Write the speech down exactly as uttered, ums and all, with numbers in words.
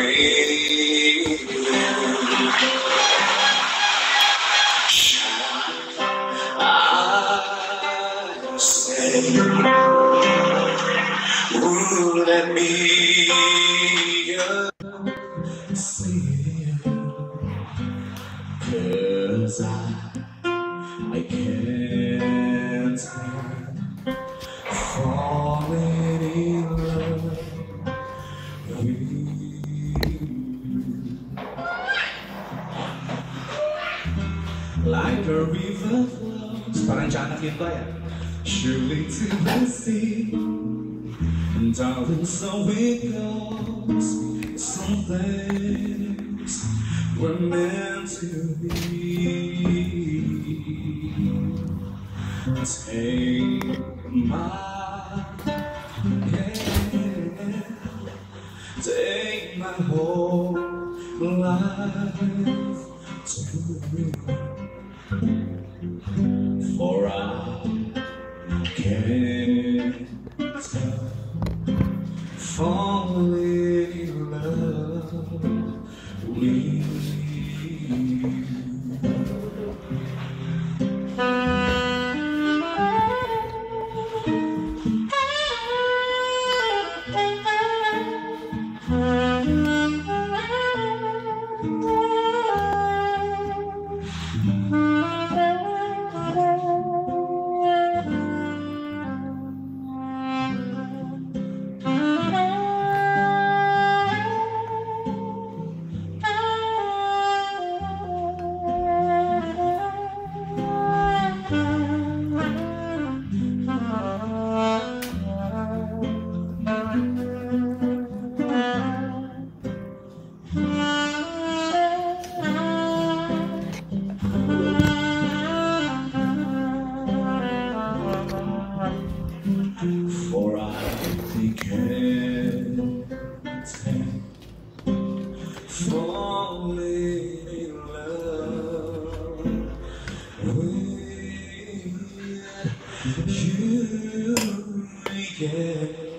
I say, ooh, let me see, 'cause I, I can't stand falling in love with you. Like a river flows, parang tiyanak yun ba yan? Surely to the sea, and darling, so it goes. Some things were meant to be. Take my hand, take my whole life too. For I can't stop falling in love with you. For I can't take falling in love with you again.